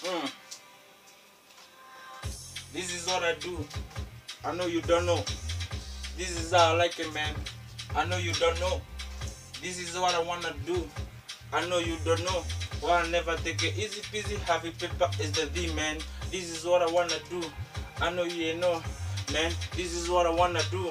Mm. This is what I do. I know you don't know. This is how I like it, man. I know you don't know. This is what I wanna do. I know you don't know. Well, I never take it easy peasy. Happy paper is the V, man. This is what I wanna do. I know you ain't know, man. This is what I wanna do.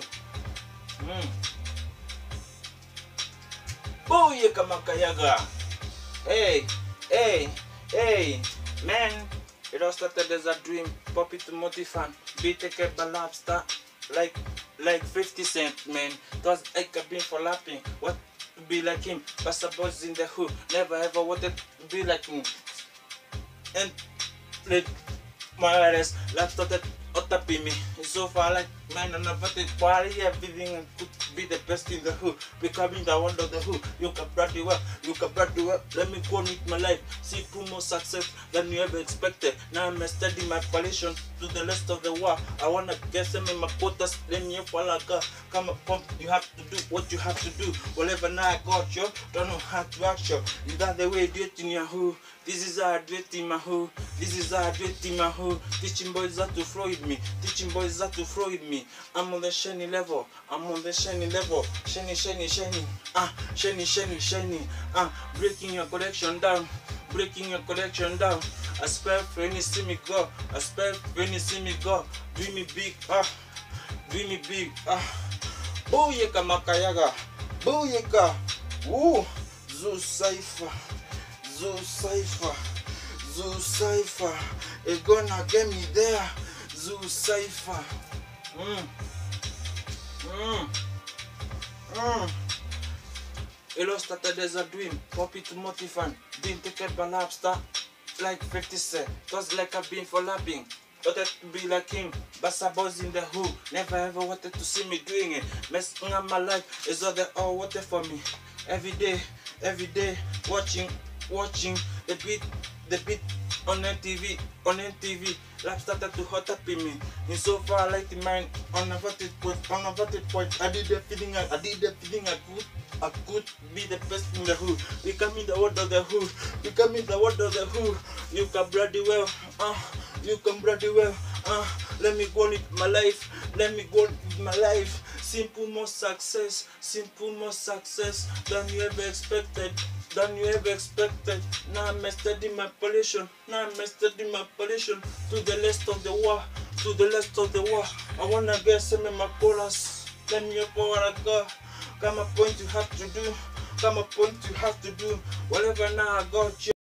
Booyaka makayaga. Hey, hey, hey, man. It all started as a dream. Pop it to Motifan. Be taken by lobster. Like 50 Cent, man. It was like a bean for lapping. What to be like him? Pastor Boys in the hood. Never ever wanted to be like him. And like my ass, life started tapping me. It's so far like man, and about it party everything could be the best in the hood. Becoming the one of the hood. You can brand you up, you can brand you up. Let me go with my life. See two more success than you ever expected. Now I'm studying my palliation to the rest of the world. I wanna get some in my quotas. Let me come up pump. You have to do what you have to do. Whatever now I got you, don't know how to act you. Is that the way you do it in your hood? This is how I do it in my hood. This is how I do it in my hood. Teaching boys how to flow with me. Teaching boys how to flow with me. I'm on the shiny level. I'm on the shiny level. Shiny, shiny, shiny. Shiny, shiny, shiny. Breaking your collection down. Breaking your collection down. I spell when you see me go. I spell when you see me go. Do me big. Do me big. Booyaka makayaga. Booyaka. Woo. Zoo Cypher. Zoo Cypher. Zoo Cypher. It's gonna get me there. Zoo Cypher. It all started as a dream. Pop it to Motifan. Didn't take it by lobster. Like 50 Cent. Just like I've been for lapping. Wanted to be like him. Bassa Boys in the hood. Never ever wanted to see me doing it. Messing up my life is all they all wanted for me. Every day, watching the beat on MTV, Life started to hot up in me. In so far, I like the mind on a verted point. I did everything I could be the best in the hood. Becoming the word of the hood. Becoming the word of the hood. You can bloody well. You can bloody well. Let me go with my life. Let me go with my life. Simple more success than you ever expected. Now I'm studying my pollution. To the rest of the world. I wanna get some of my colas. Let me up where I go. Come a point you have to do. Whatever now I got you.